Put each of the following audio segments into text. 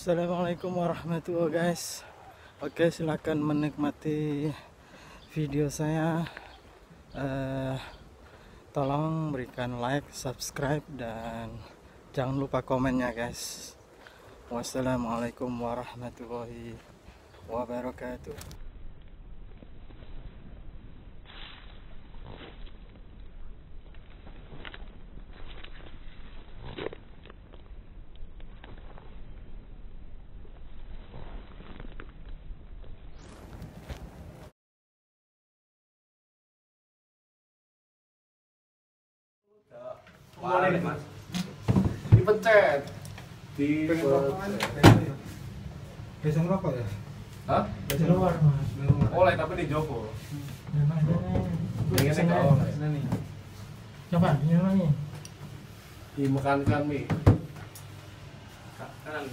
Assalamualaikum warahmatullahi guys. Oke, silahkan menikmati video saya. Tolong berikan like, subscribe, dan jangan lupa komennya guys. Wassalamualaikum warahmatullahi wabarakatuh. Mana nih mas? Dipencet. Bisa ngerokok ya? Hah? Bisa luar mas. Oleh tapi di Joko. Bisa Kalau nih. Coba, ini mana nih? dimakankan mie. Kan.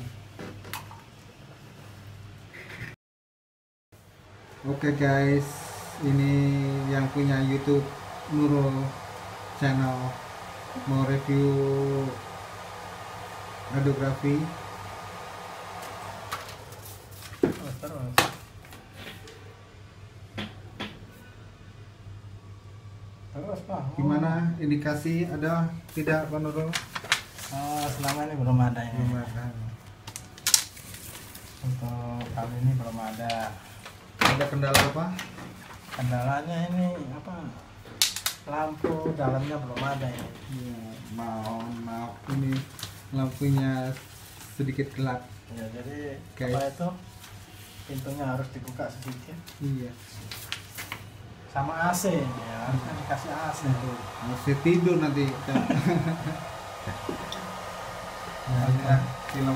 Oke guys, ini yang punya YouTube Nurul channel mau review radiografi. Terus Pak, Gimana indikasi ada tidak Pak Nurul? selama ini belum ada ya. Belum ada. Untuk kali ini belum ada. Ada kendala apa? Kendalanya ini apa? Lampu dalamnya belum ada ya. Ya, maaf ini lampunya sedikit gelap. Ya, jadi Oke. apa itu? Pintunya harus dibuka sedikit. Iya. Sama AC ya, harusnya dikasih AC. Masih tidur nanti. Ya, film.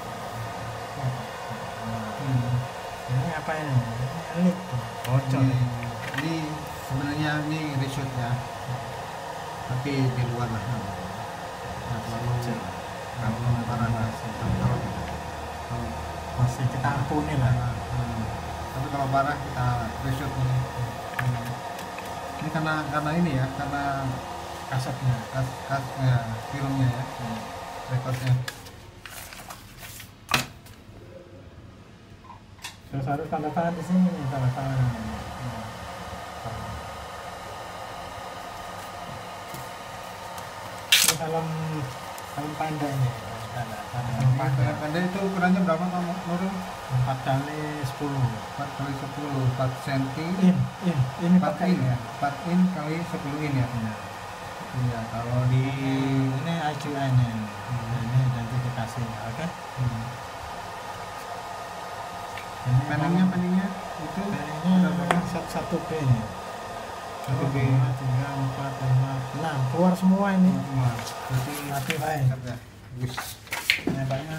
Ini apa ini? Ini lip bocor. Ini sebenarnya ini reshoot ya, tapi di luar lah. Nah, kalau parah Masih kita ampuni lah. tapi kalau parah kita reshoot ini. Ini karena ini ya, karena Kasetnya. ya, filmnya ya, rekodnya. Terus harus tanda tangan di sini nih, tanda tangan. Ini film pendek nih. Kayak pendek itu ukurannya berapa kamu Nurul? 4 kali 10. 4 kali 10, 4 cm. Ini 4 pakai in ya, 4 in kali 10 in ya. Iya, kalau di ini IQI-nya. Ini nanti dikasih, oke? peningnya itu Peningnya 1B nih. 1B. 2, 3, 4, 5, 6. Keluar semua ini. Berarti Tapi baik. ya. Wis. Nembaknya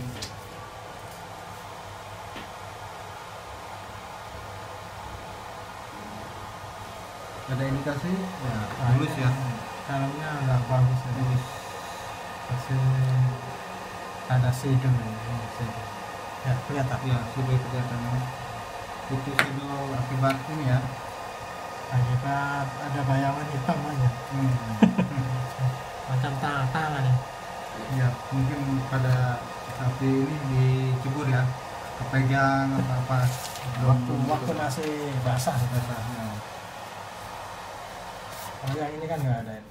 Ada indikasi ya, tulus ya. dalamnya nggak bagus ya. Masih ada sidul ini. Ya, kelihatan. Ya, sudah kelihatan. Itu sudah akibat ini ya. Akibat ada bayangan hitam aja. Macam tangan ya. Ya, mungkin pada saat ini dicebur ya, kepegang apa Waktu masih basah. basahnya. Kalau yang ini kan nggak ada ini.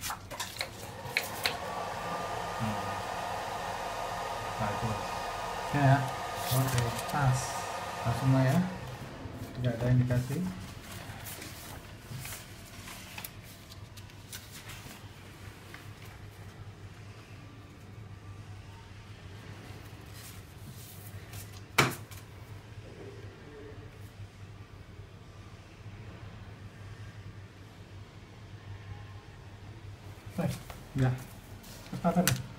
Bagus. Ya, Oke, pas. pas semua ya. Tidak ada indikasi. Baik, Ya, cepat.